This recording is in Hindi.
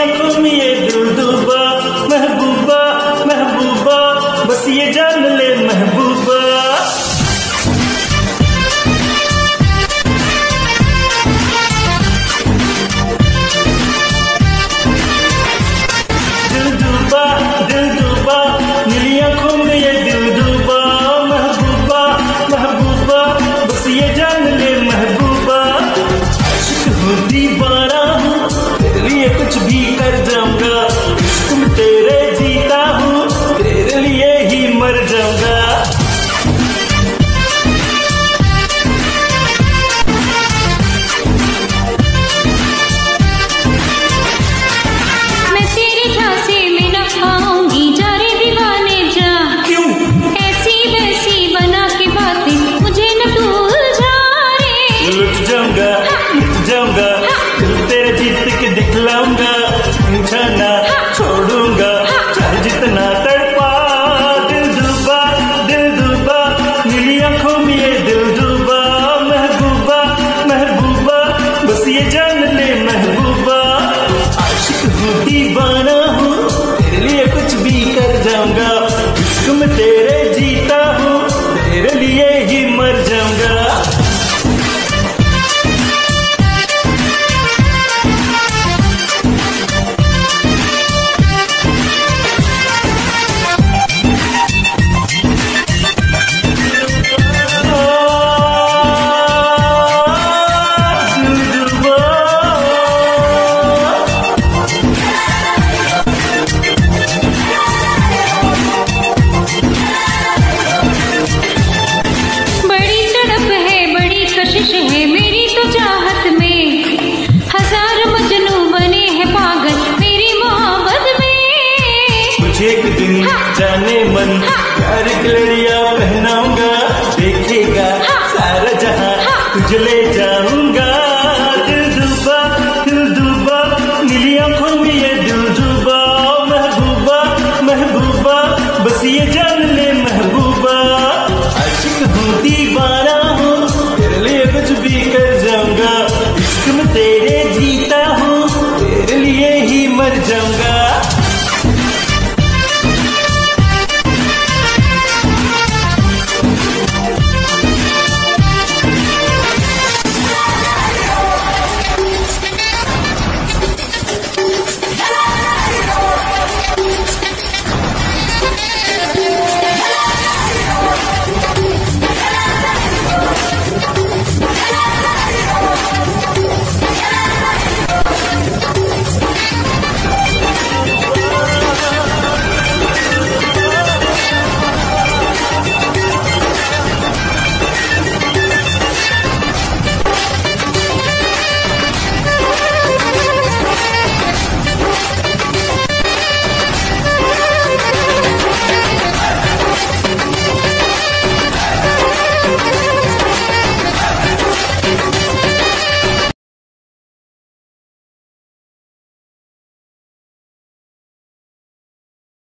आंखों में ये दिल डूबा, महबूबा महबूबा बस ये जान ले महबूबा। दिल डूबा नीली आंखों में ये दिल डूबा, महबूबा महबूबा बस ये जान ले महबूबा। आशिक हूँ दीवाना हूँ, तेरे लिए कुछ भी कर जाऊंगा, इश्क में तेरे जीता हूँ, तेरे लिए ही मर जाऊंगा। जाऊंगा तेरे जीत के दिखलाऊंगा, ना छोड़ूंगा चाहे जितना तड़पा। दिल डूबा नीली आंखों में ये दिल डूबा, महबूबा महबूबा बस ये जान ले महबूबा। आशिक हूँ दीवाना हूँ, तेरे लिए कुछ भी कर जाऊंगा, इश्क में तेरे जीता हूँ, तेरे लिए ही मर जाऊंगा। है मेरी तो चाहत में, हजार मजनू बने हैं पागल मेरी मोहब्बत में। कुछ एक दिन जाने मन प्यार की लड़ियां पहनाऊंगा, देखेगा सारा जहां तुझे ले जाऊंगा।